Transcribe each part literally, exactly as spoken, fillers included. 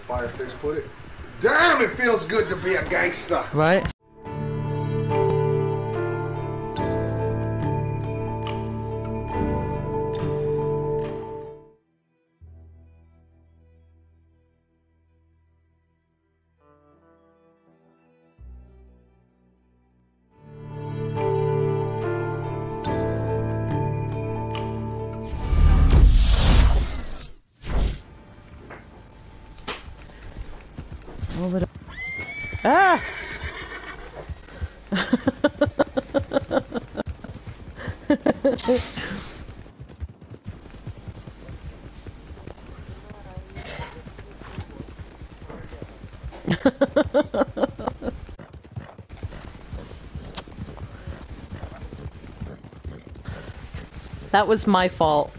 Firefish put it. Damn, it feels good to be a gangster. Right? Over the ah! That was my fault.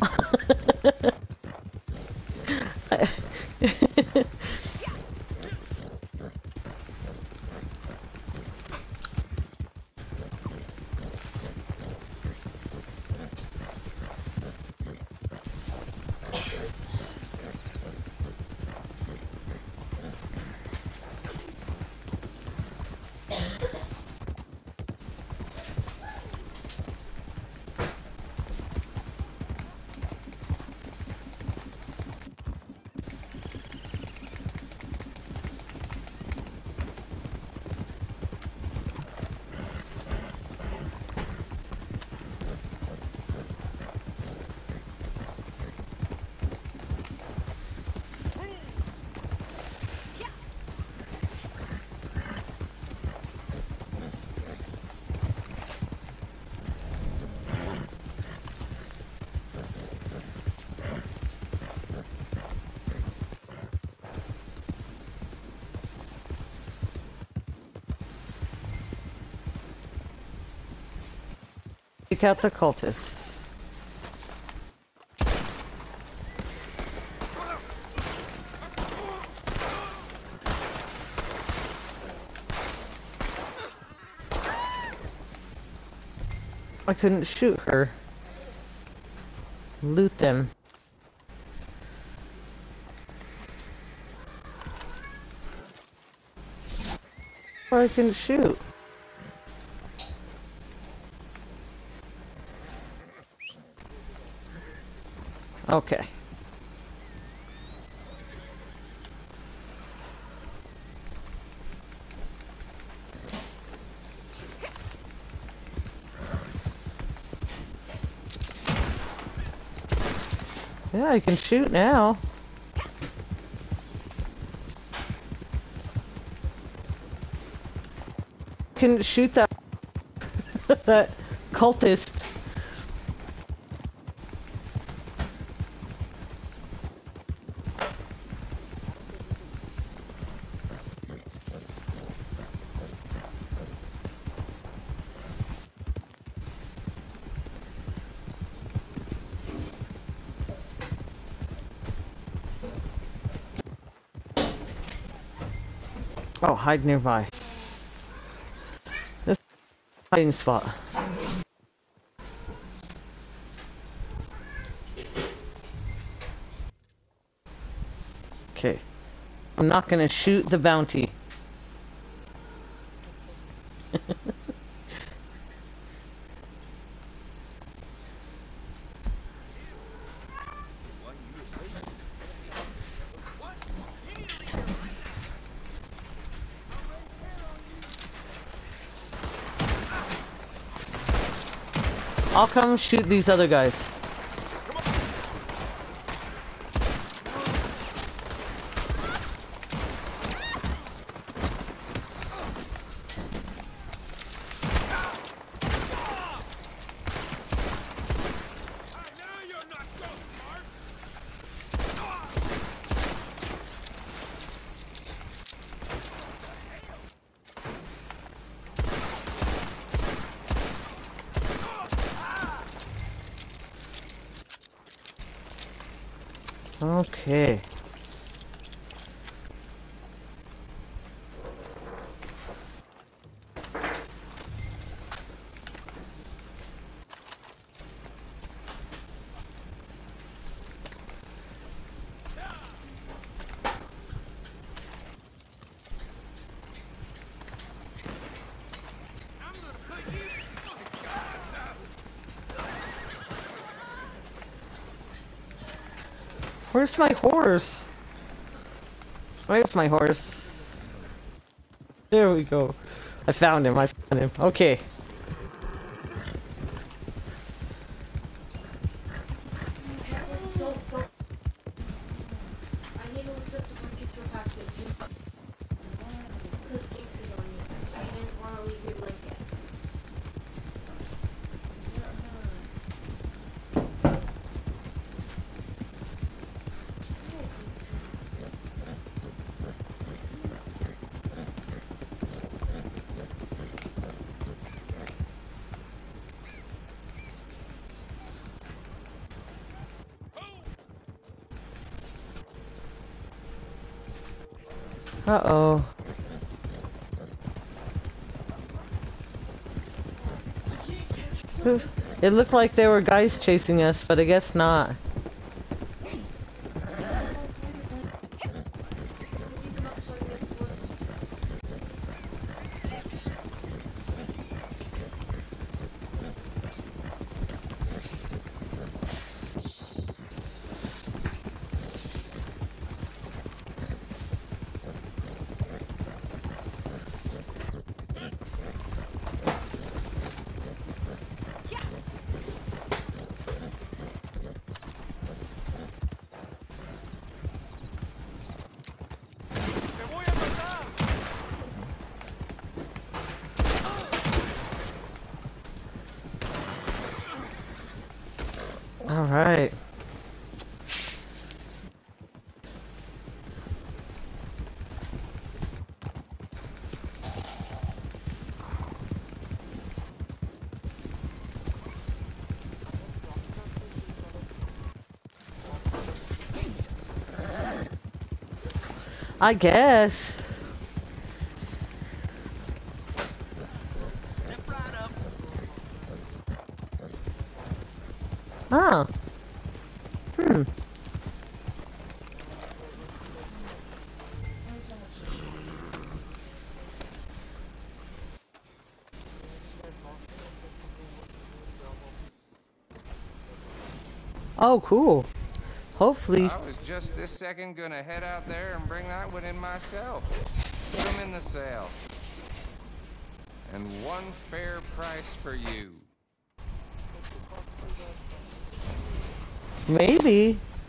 Take out the cultists. I couldn't shoot her. Loot them. I couldn't shoot. Okay. Yeah, I can shoot now. Can shoot that that cultist. Oh, hide nearby. This hiding spot. Okay. I'm not gonna shoot the bounty. I'll come shoot these other guys. Okay. Where's my horse? Where's my horse? There we go. I found him. I found him. Okay. Uh-oh. It looked like there were guys chasing us, but I guess not. All right. I guess. Huh. Hmm. Oh, cool. Hopefully. I was just this second gonna head out there and bring that one in myself. Put them in the sale. And one fair price for you. Maybe.